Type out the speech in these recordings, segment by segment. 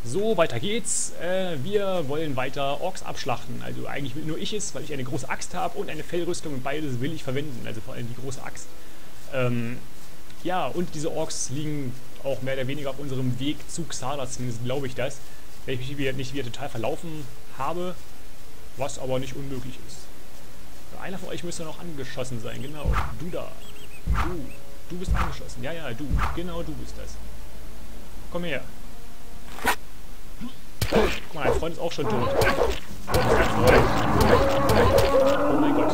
So, weiter geht's. Wir wollen weiter Orks abschlachten. Also eigentlich will nur ich es, weil ich eine große Axt habe und eine Fellrüstung und beides will ich verwenden. Also vor allem die große Axt. Ja, und diese Orks liegen auch mehr oder weniger auf unserem Weg zu Xardas, zumindest glaube ich das. Wenn ich mich nicht wieder total verlaufen habe, was aber nicht unmöglich ist. Einer von euch müsste noch angeschossen sein, genau. Du da. Du bist angeschossen. Ja, du. Genau, du bist das. Komm her. Guck mal, mein Freund ist auch schon tot. Oh mein Gott.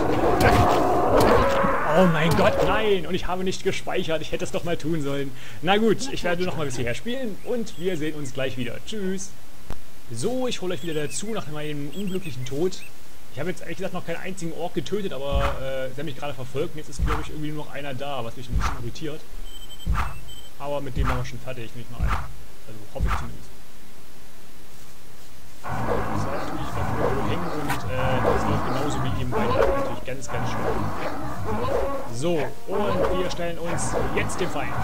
Oh mein Gott, nein! Und ich habe nicht gespeichert. Ich hätte es doch mal tun sollen. Na gut, ich werde noch mal bis hierher spielen und wir sehen uns gleich wieder. Tschüss. So, ich hole euch wieder dazu nach meinem unglücklichen Tod. Ich habe jetzt ehrlich gesagt noch keinen einzigen Ork getötet, aber der mich gerade verfolgt. Und jetzt ist, glaube ich, irgendwie nur noch einer da, was mich ein bisschen irritiert. Aber mit dem waren wir schon fertig, nehme ich mal an. Also hoffe ich zumindest. So, tue ich da irgendwo hängen und das läuft genauso wie eben weiter. Natürlich ganz, ganz schön. So, und wir stellen uns jetzt dem Feind.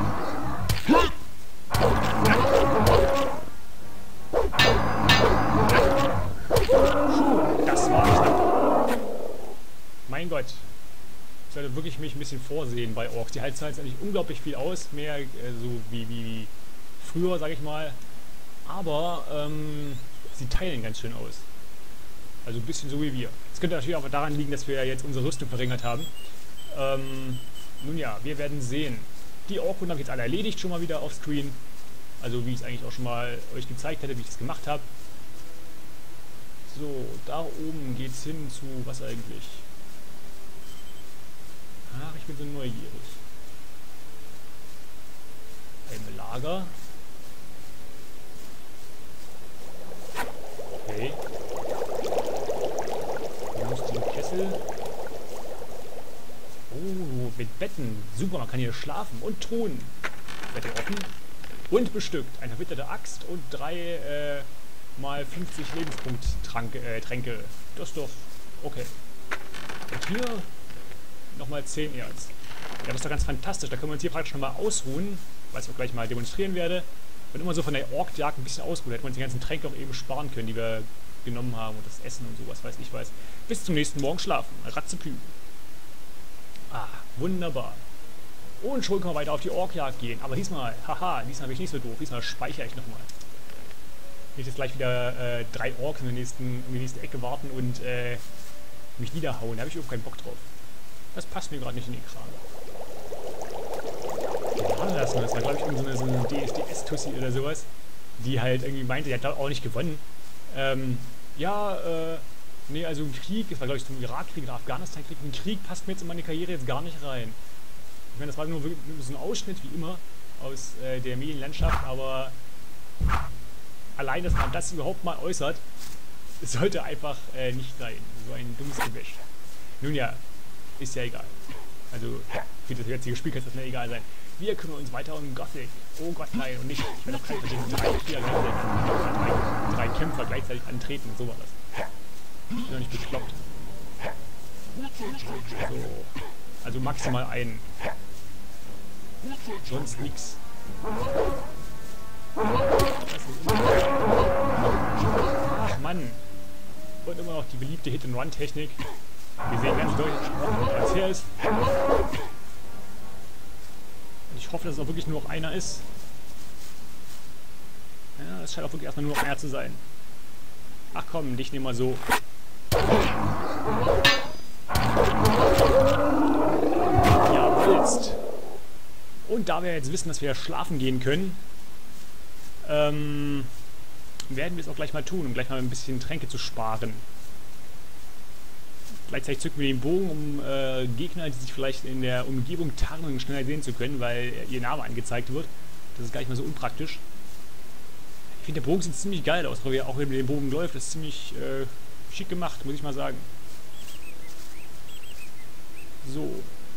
Das war knapp. Mein Gott. Ich sollte wirklich mich ein bisschen vorsehen bei Orks. Die halten jetzt eigentlich unglaublich viel aus. Mehr so wie früher, sag ich mal. Aber sie teilen ganz schön aus. Also ein bisschen so wie wir. Es könnte natürlich auch daran liegen, dass wir jetzt unsere Rüstung verringert haben. Nun ja, wir werden sehen. Die Ork-Runden habe ich jetzt alle erledigt, schon mal wieder auf Screen. Also wie ich es eigentlich auch schon mal euch gezeigt hätte, wie ich das gemacht habe. So, da oben geht's hin zu was eigentlich? Ach, ich bin so neugierig. Ein Lager. Okay. Hier ist die Kessel. Oh, mit Betten. Super, man kann hier schlafen. Und Truhen. Seid ihr offen? Und bestückt. Eine verwitterte Axt und 3 mal 50 Lebenspunkt-Tränke. Das ist doch okay. Und hier nochmal 10 Erz. Ja, das ist doch ganz fantastisch. Da können wir uns hier praktisch nochmal ausruhen, was ich auch gleich mal demonstrieren werde. Und immer so von der Ork-Jagd ein bisschen ausruhen. Hätten wir uns die ganzen Tränke auch eben sparen können, die wir genommen haben. Und das Essen und sowas, weiß ich was. Bis zum nächsten Morgen schlafen. Ratzepü. Ah, wunderbar. Und schon können wir weiter auf die Ork-Jagd gehen. Aber diesmal, haha, diesmal bin ich nicht so doof. Diesmal speichere ich nochmal. Nicht jetzt gleich wieder 3 Orks in die nächste Ecke warten und mich niederhauen. Da habe ich überhaupt keinen Bock drauf. Das passt mir gerade nicht in den Kram. Das war, glaube ich, irgendeine so eine DSDS-Tussi oder sowas, die halt irgendwie meinte, die hat auch nicht gewonnen. Nee, also ein Krieg, das war glaube ich zum Irakkrieg oder Afghanistan-Krieg, ein Krieg passt mir jetzt in meine Karriere jetzt gar nicht rein. Ich meine, das war nur wirklich so ein Ausschnitt, wie immer, aus der Medienlandschaft, aber allein, dass man das überhaupt mal äußert, sollte einfach nicht sein. So ein dummes Gewäsch. Nun ja, ist ja egal. Also, für das jetzige Spiel kann es mir egal sein. Wir kümmern uns weiter um Gothic. Oh Gott, nein, und nicht. Ich werde auf keinen Fall gegen 3 Spieler gleichzeitig, 3 Kämpfer gleichzeitig antreten. So war das. Ich bin doch nicht bekloppt. So. Also maximal einen. Sonst nix. Ach Mann. Und immer noch die beliebte Hit-and-Run-Technik. Wir sehen ganz deutlich, was her ist. Ich hoffe, dass es auch wirklich nur noch einer ist. Ja, es scheint auch wirklich erstmal nur noch einer zu sein. Ach komm, dich nehmen wir so. Jawohl. Und da wir jetzt wissen, dass wir schlafen gehen können, werden wir es auch gleich mal tun, um gleich mal ein bisschen Tränke zu sparen. Gleichzeitig zücken wir den Bogen, um Gegner, die sich vielleicht in der Umgebung tarnen, schneller sehen zu können, weil ihr Name angezeigt wird. Das ist gar nicht mal so unpraktisch. Ich finde, der Bogen sieht ziemlich geil aus, weil er auch mit dem Bogen läuft. Das ist ziemlich schick gemacht, muss ich mal sagen. So.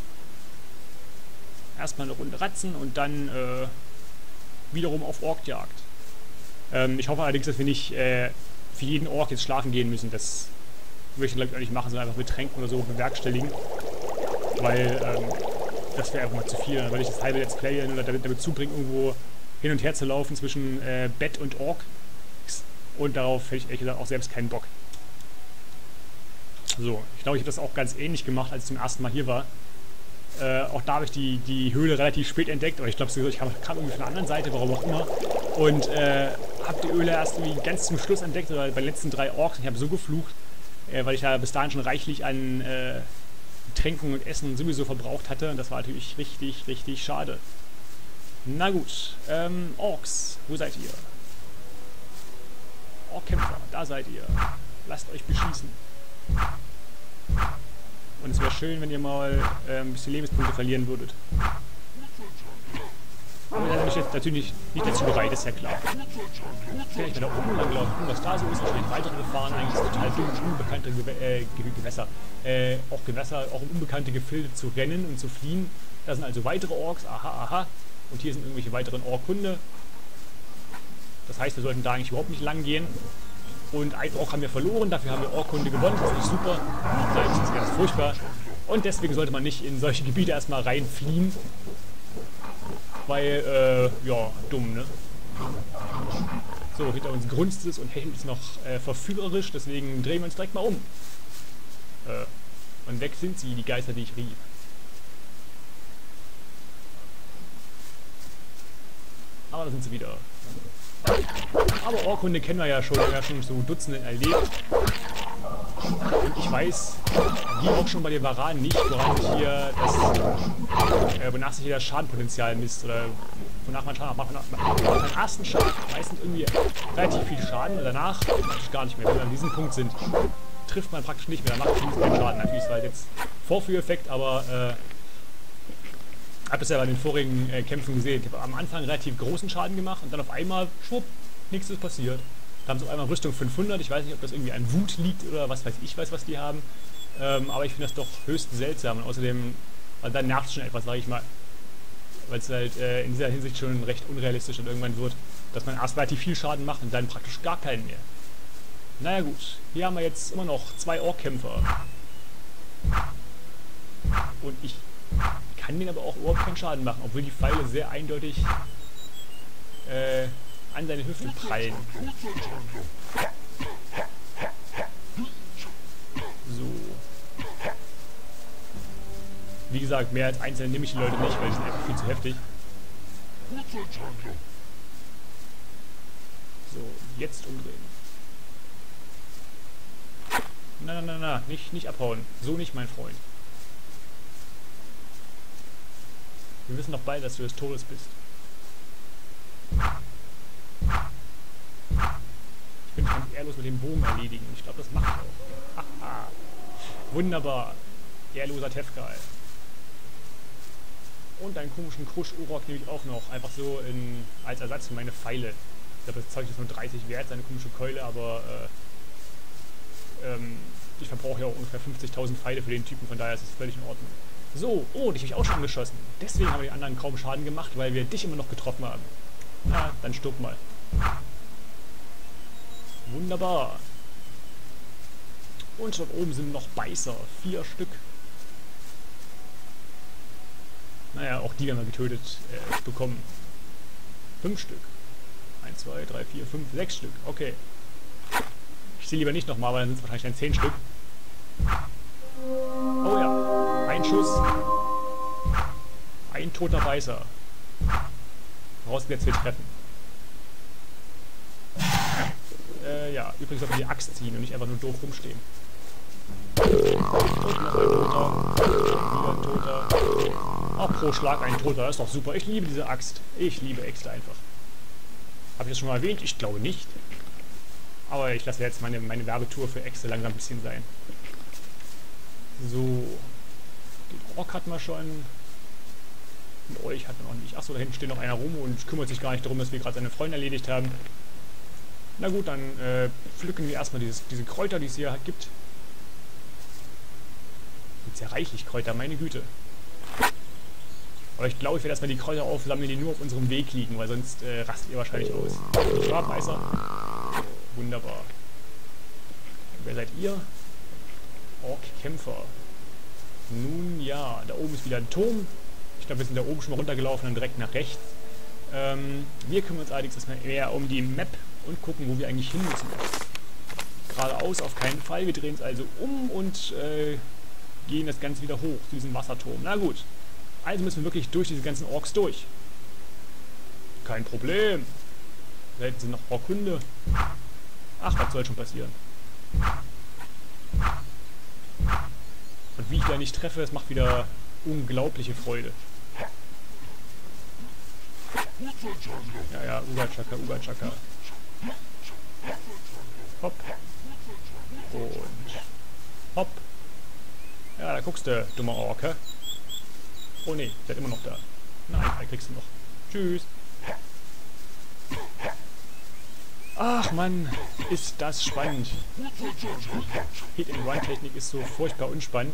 Erstmal eine Runde Ratzen und dann wiederum auf Ork-Jagd. Ich hoffe allerdings, dass wir nicht für jeden Ork jetzt schlafen gehen müssen. Das würde ich glaube ich auch nicht machen, sondern einfach mit Tränken oder so bewerkstelligen. Weil das wäre einfach mal zu viel. Dann würde ich das halbe Let's Play nur damit zubringen, irgendwo hin und her zu laufen zwischen Bett und Ork. Und darauf hätte ich ehrlich gesagt auch selbst keinen Bock. So, ich glaube, ich habe das auch ganz ähnlich gemacht, als ich zum ersten Mal hier war. Auch da habe ich die Höhle relativ spät entdeckt, aber ich glaube, ich kam irgendwie von der anderen Seite, warum auch immer. Und habe die Höhle erst irgendwie ganz zum Schluss entdeckt, oder bei den letzten 3 Orks. Ich habe so geflucht, weil ich da bis dahin schon reichlich an Tränken und Essen sowieso verbraucht hatte. Und das war natürlich richtig, richtig schade. Na gut, Orks, wo seid ihr? Orkkämpfer, da seid ihr. Lasst euch beschießen. Und es wäre schön, wenn ihr mal ein bisschen Lebenspunkte verlieren würdet. Aber da bin ich jetzt natürlich nicht dazu bereit, ist ja klar. Kann ich da oben lang laufen, was da so ist, wahrscheinlich weitere Gefahren, eigentlich ist total dumm, unbekannte Gewässer. Auch Gewässer, auch um unbekannte Gefilde zu rennen und zu fliehen. Da sind also weitere Orks, aha, aha. Und hier sind irgendwelche weiteren Ork-Hunde. Das heißt, wir sollten da eigentlich überhaupt nicht lang gehen. Und ein Ork haben wir verloren, dafür haben wir Ork-Hunde gewonnen, das ist nicht super. Nein, das ist ganz furchtbar. Und deswegen sollte man nicht in solche Gebiete erstmal reinfliehen. Weil, ja, dumm, ne? So, hinter uns grunzt es und hechelt es noch verführerisch, deswegen drehen wir uns direkt mal um. Und weg sind sie, die Geister, die ich rief. Aber da sind sie wieder. Aber Orkhunde kennen wir ja schon so Dutzende erlebt. Und ich weiß, wie auch schon bei den Varanen nicht, wonach sich hier das Schadenpotenzial misst. Oder wonach man Schaden macht. Beim ersten Schaden meistens irgendwie relativ viel Schaden und danach praktisch gar nicht mehr. Wenn wir an diesem Punkt sind, trifft man praktisch nicht mehr. Dann macht es keinen Schaden. Natürlich ist halt jetzt Vorführeffekt, aber ich habe es ja bei den vorigen Kämpfen gesehen. Ich habe am Anfang relativ großen Schaden gemacht und dann auf einmal, schwupp, nichts ist passiert. Da haben sie auf einmal Rüstung 500. Ich weiß nicht, ob das irgendwie an Wut liegt oder was weiß ich, was die haben. Aber ich finde das doch höchst seltsam. Und außerdem, also dann nervt es schon etwas, sage ich mal. Weil es halt in dieser Hinsicht schon recht unrealistisch und irgendwann wird, dass man erst relativ viel Schaden macht und dann praktisch gar keinen mehr. Naja gut, hier haben wir jetzt immer noch 2 Orkkämpfer. Und ich kann denen aber auch überhaupt keinen Schaden machen, obwohl die Pfeile sehr eindeutig an seine Hüfte prallen. So. Wie gesagt, mehr als einzeln nehme ich die Leute nicht, weil die sind einfach viel zu heftig. So, jetzt umdrehen. Na, nicht abhauen. So nicht, mein Freund. Wir wissen doch beide, dass du des Todes bist. Ich bin ganz ehrlos mit dem Bogen erledigen. Ich glaube, das mache ich auch. Haha. Wunderbar. Ehrloser Tefkal. Und einen komischen Krusch-Urok nehme ich auch noch. Einfach so als Ersatz für meine Pfeile. Ich glaube, das Zeug ist nur 30 wert, seine komische Keule, aber ich verbrauche ja auch ungefähr 50.000 Pfeile für den Typen, von daher ist es völlig in Ordnung. So, oh, dich habe ich auch schon geschossen. Deswegen haben die anderen kaum Schaden gemacht, weil wir dich immer noch getroffen haben. Na, dann stirb mal. Wunderbar. Und dort oben sind noch Beißer. 4 Stück. Naja, auch die werden wir getötet bekommen. 5 Stück. 1, 2, 3, 4, 5, 6 Stück. Okay. Ich sehe lieber nicht nochmal, weil dann sind es wahrscheinlich dann 10 Stück. Oh ja. Ein Schuss. Ein toter Beißer. Vorausgesetzt wir treffen. Ja, übrigens sollten wir die Axt ziehen und nicht einfach nur doof rumstehen. Und noch ein Toter. Wieder ein Toter. Auch pro Schlag ein Toter. Das ist doch super. Ich liebe diese Axt. Ich liebe Äxte einfach. Habe ich das schon mal erwähnt? Ich glaube nicht. Aber ich lasse jetzt meine Werbetour für Äxte langsam ein bisschen sein. So. Den Ork hatten wir schon. Und euch hatten wir noch nicht. Achso, da hinten steht noch einer rum und kümmert sich gar nicht darum, dass wir gerade seine Freunde erledigt haben. Na gut, dann pflücken wir erstmal diese Kräuter, die es hier gibt. Gibt ja reichlich Kräuter, meine Güte. Aber ich glaube, ich werde erstmal die Kräuter aufsammeln, die nur auf unserem Weg liegen, weil sonst rastet ihr wahrscheinlich aus. Ja, Meister. Wunderbar. Wer seid ihr? Ork-Kämpfer. Nun ja, da oben ist wieder ein Turm. Ich glaube, wir sind da oben schon mal runtergelaufen und direkt nach rechts. Wir kümmern uns allerdings erstmal eher um die Map und gucken, wo wir eigentlich hin müssen. Geradeaus auf keinen Fall. Wir drehen es also um und gehen das Ganze wieder hoch zu diesem Wasserturm. Na gut. Also müssen wir wirklich durch diese ganzen Orks durch. Kein Problem. Da hinten sind noch Orkunde. Ach, was soll schon passieren? Und wie ich da nicht treffe, das macht wieder unglaubliche Freude. Ja, ja, Uga-Chaka, Uga-Chaka. Hopp. Und hopp. Ja, da guckst du, dummer Ork, hä? Oh ne, der ist immer noch da. Nein, da kriegst du noch. Tschüss. Ach Mann, ist das spannend. Hit-and-Run-Technik ist so furchtbar unspannend.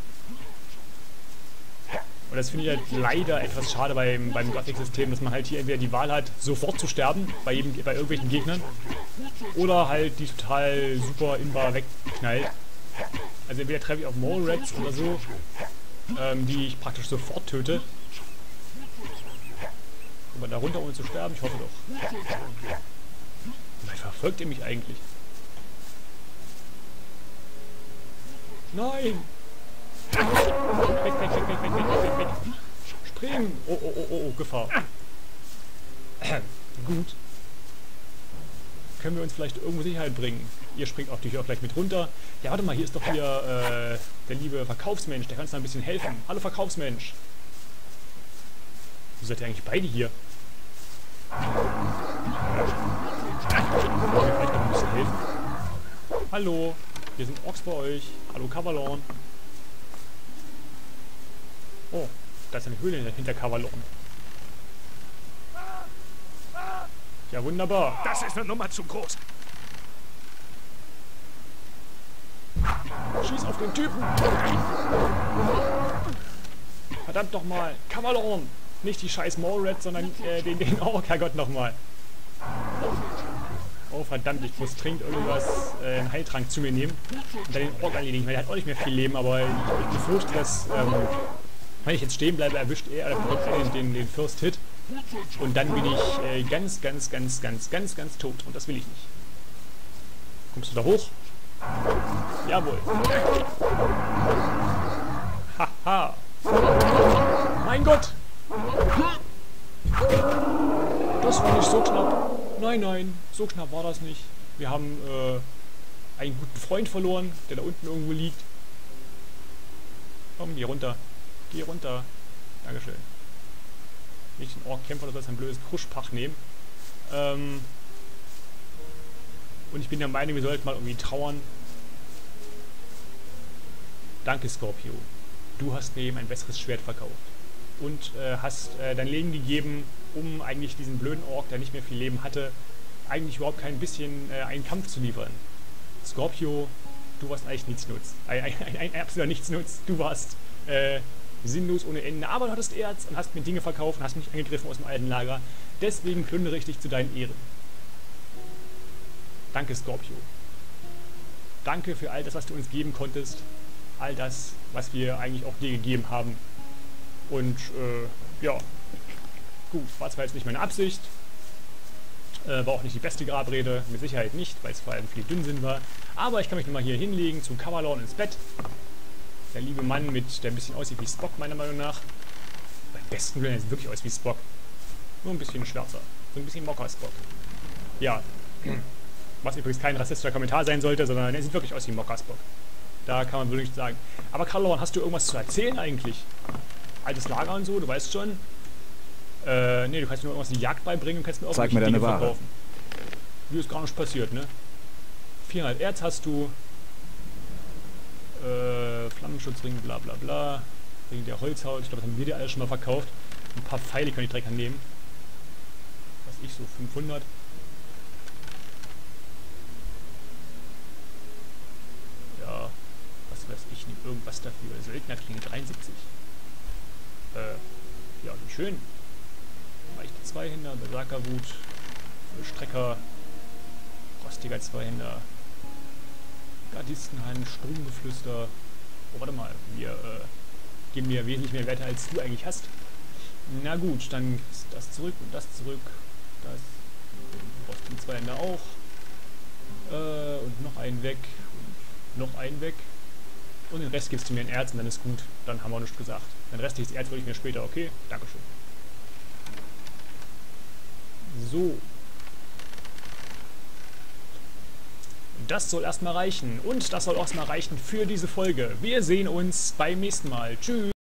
Und das finde ich halt leider etwas schade beim Gothic-System, dass man halt hier entweder die Wahl hat, sofort zu sterben bei irgendwelchen Gegnern, oder halt die total super Inbar wegknallt. Also entweder treffe ich auf Mole Rats oder so, die ich praktisch sofort töte. Kommt man da runter, ohne zu sterben? Ich hoffe doch. Wie verfolgt ihr mich eigentlich? Nein! Weg. Springen! Oh, Gefahr. Gut. Können wir uns vielleicht irgendwo Sicherheit bringen? Ihr springt natürlich auch gleich mit runter. Ja, warte mal, hier ist doch hier der liebe Verkaufsmensch. Der kann uns da ein bisschen helfen. Hallo Verkaufsmensch. Wo seid ihr eigentlich beide hier? Wollen wir vielleicht noch ein bisschen helfen? Hallo, hier sind Orks bei euch. Hallo Kavalorn. Oh, da ist eine Höhle hinter Kavalorn. Ja, wunderbar. Das ist eine Nummer zu groß. Schieß auf den Typen. Verdammt nochmal. Kavalorn. Nicht die scheiß Mole Rats, sondern den Ork, Herrgott nochmal. Oh verdammt, ich muss dringend irgendwas, einen Heiltrank zu mir nehmen und dann den Ork erledigen, weil der hat auch nicht mehr viel Leben, aber ich befürchte, dass, wenn ich jetzt stehen bleibe, erwischt er den First Hit und dann bin ich ganz tot und das will ich nicht. Kommst du da hoch? Jawohl. Haha. Mein Gott! Das war nicht so knapp. Nein, so knapp war das nicht. Wir haben einen guten Freund verloren, der da unten irgendwo liegt. Komm, geh runter. Geh runter. Dankeschön. Nicht den Ork-Kämpfer, das soll ein blödes Kruschpach nehmen. Und ich bin der Meinung, wir sollten mal irgendwie trauern. Danke, Scorpio. Du hast mir eben ein besseres Schwert verkauft. Und hast dein Leben gegeben, um eigentlich diesen blöden Ork, der nicht mehr viel Leben hatte, eigentlich überhaupt kein bisschen einen Kampf zu liefern. Scorpio, du warst eigentlich Nichtsnutz. Ein absoluter Nichtsnutz. Du warst sinnlos ohne Ende. Aber du hattest Erz und hast mir Dinge verkauft und hast mich angegriffen aus dem alten Lager. Deswegen plündere ich dich zu deinen Ehren. Danke, Scorpio. Danke für all das, was du uns geben konntest. All das, was wir eigentlich auch dir gegeben haben. Und, ja. Gut, war zwar jetzt nicht meine Absicht. War auch nicht die beste Grabrede. Mit Sicherheit nicht, weil es vor allem viel Dünnsinn war. Aber ich kann mich nochmal hier hinlegen, zu Kavalorn ins Bett. Der liebe Mann, der ein bisschen aussieht wie Spock, meiner Meinung nach. Beim besten Willen sieht wirklich aus wie Spock. Nur ein bisschen schwärzer. So ein bisschen Mocker-Spock. Ja. Was übrigens kein rassistischer Kommentar sein sollte, sondern er sieht wirklich aus wie Mocker-Spock. Da kann man wirklich sagen. Aber Kavalorn, hast du irgendwas zu erzählen eigentlich? Altes Lager und so, du weißt schon. Nee, du kannst mir irgendwas die Jagd beibringen und kannst mir auch Zeig mir deine Ware. Verkaufen. Wie ist gar nicht passiert, ne? 400 Erz hast du. Flammenschutzring, bla bla bla. Wegen der Holzhaut, ich glaube, das haben wir dir alle schon mal verkauft. Ein paar Pfeile kann ich direkt annehmen. Was ich so, 500. Ja, was weiß ich, nicht irgendwas dafür. Söldnerklinge 73. Ja, wie schön. Leichte Zweihänder, Berserkerwut, Strecker, rostiger Zweihänder, Gardistenhand, Sturmgeflüster. Oh, warte mal, wir geben dir wesentlich mehr Werte, als du eigentlich hast. Na gut, dann das zurück und das zurück. Das brauchst die zwei Hände auch. Und noch einen weg. Und noch einen weg. Und den Rest gibst du mir in Erz und dann ist gut. Dann haben wir nichts gesagt. Den restliches Erz würde ich mir später. Okay, Dankeschön. So. Das soll erstmal reichen. Und das soll auch erstmal reichen für diese Folge. Wir sehen uns beim nächsten Mal. Tschüss.